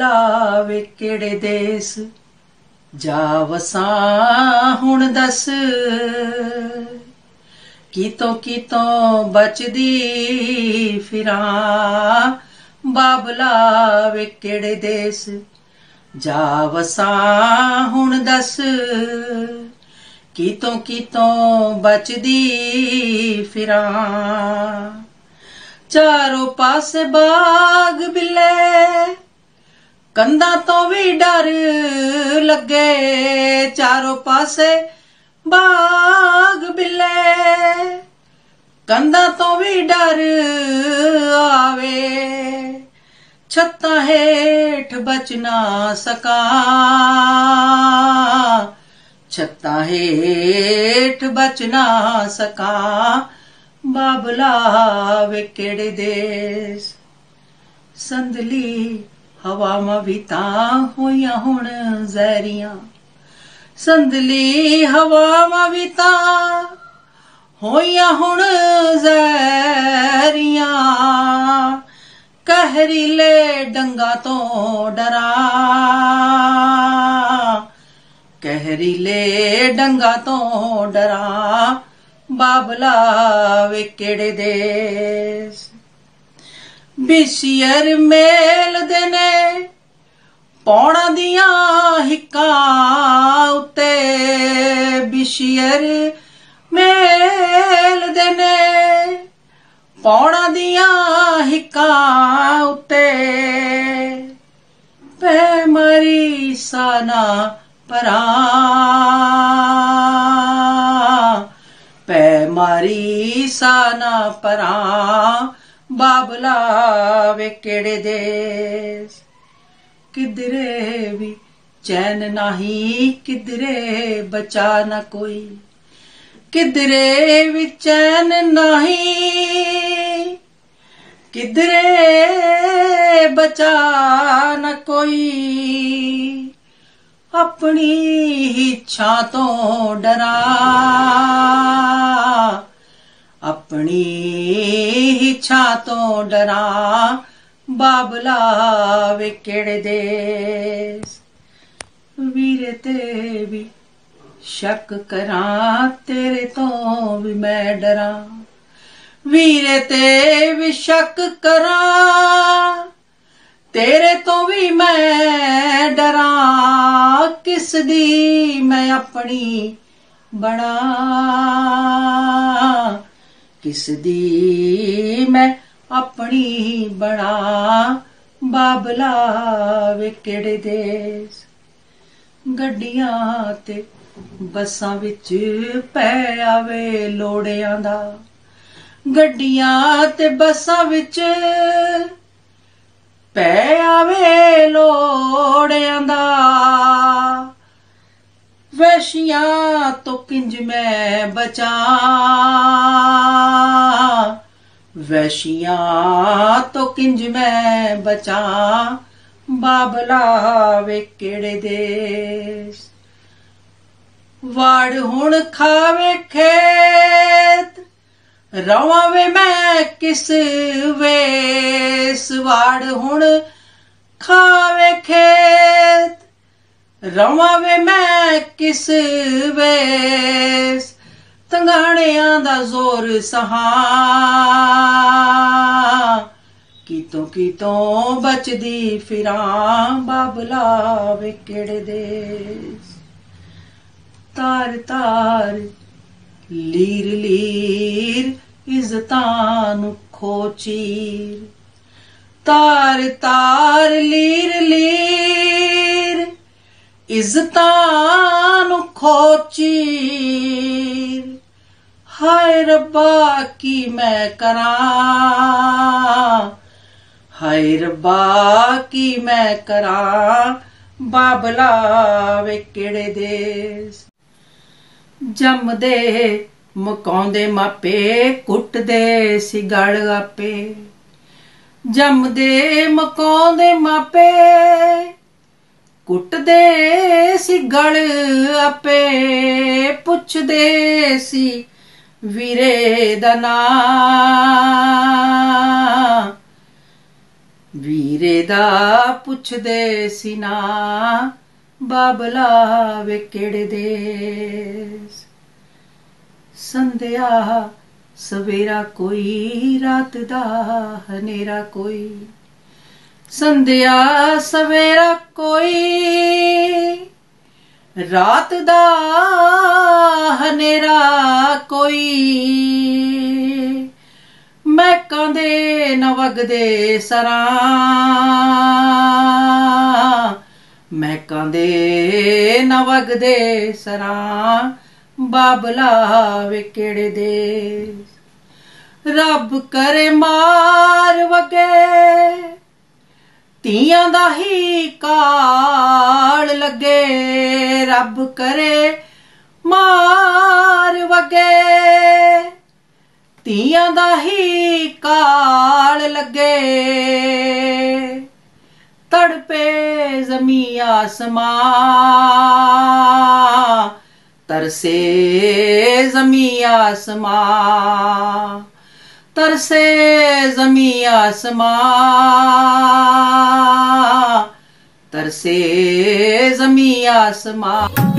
बाबला वे केड़े देस जा वसां हुण दस कीतों बचदी फिरां बाबला वे केड़े देस जा वसां हुण दस कीतों बचदी फिरां चारों पासे बाग बिले कंधां तो भी डर लगे चारों पासे बाग बिले कंधां तो भी डर आवे छत्तां हेठ बच ना सकां छत्तां हेठ बच ना सकां बाबला वे केड़े देस संदली हवावां भी तां होइयां हुण ज़हरियां संदली हवावां भी तां होइयां हुण ज़हरियां कहरीले डंगा तो डरां कहरीले डंगा तो डरां बाबला वे केड़े देस बिशियर मेल देने पौड़ा दियां हिक्कां उत्ते बिशियर मेल देने पौड़ा दियां हिक्कां उत्ते पै मारी साना परां पै मारी साना परां बाबला वे केड़े देस किधरे भी चैन नाही किधरे बचा न कोई किधरे भी चैन नाही किधरे बचा न कोई अपनी इच्छा तो डरा अपनी इच्छा तो डरा बाबला वे केड़े देस वीरे ते भी शक करां तेरे तो भी मैं डरा वीरे ते भी शक करां तेरे तो भी मैं डरा किस दी मैं अपनी बना किस दी मैं अपनी बना बाबला वे केड़े देस गड्डियां ते बसां विच पै आवे लोड़ियां दा गड्डियां ते बसां विच पै आवे लोड़ियां दा वैशियां तो किंज मैं बचा वैशियां तो किंज मैं बचा बाबला वे केड़े देस वाड़ हुण खावे खेत रवां वे मैं किस वेस वाड़ हुण खावे खेत रवां वे मैं किस वेस तंगाणियां दा जोर सहां कीतों बचदी फिरां बाबला वे केड़े देस तार तार लीर लीर इज़्ज़तां नूं खोचीर तार तार लीर लीर इज़्ज़तां नूं खोचीर हाय रब्बा की मैं करां हाय रब्बा की मैं करां बाबला वे केड़े देस जमदे मकाउंदे मापे कुटदे सी गल आपे जमदे मकाउंदे मापे कुटदे सी गल आपे पुछदे सी वीरे दा नां ਵੀਰੇ ਦਾ ਪੁੱਛਦੇ ਸੀ ਨਾ, ਬਾਬਲਾ ਵੇ ਕਿਹੜੇ ਦੇਸ। ਸੰਧਿਆ ਸਵੇਰਾ ਕੋਈ, ਰਾਤ ਦਾ ਹਨੇਰਾ ਕੋਈ। ਸੰਧਿਆ ਸਵੇਰਾ ਕੋਈ, ਰਾਤ ਦਾ ਹਨੇਰਾ ਕੋਈ। ਮਹਿਕਾਂ ਦੇ ਨਾ ਵਗਦੇ ਸਰਾਂ, ਮਹਿਕਾਂ ਦੇ ਨਾ ਵਗਦੇ ਸਰਾਂ। ਬਾਬਲਾ ਵੇ ਕਿਹੜੇ ਦੇਸ। ਰੱਬ ਕਰੇ ਮਾਰ ਵਗੇ, ਧੀਆਂ ਦਾ ਹੀ ਕਾਲ ਲੱਗੇ। ਰੱਬ ਕਰੇ ਮਾਰ ਵਗੇ, ਧੀਆਂ ਦਾ ਹੀ ਕਾਲ ਲੱਗੇ। ਤੜਪੇ ਜ਼ਮੀਂ ਆਸਮਾਂ, तरसे ज़मीं आसमां, तरसे ज़मीं आसमां, तरसे ज़मीं आसमां।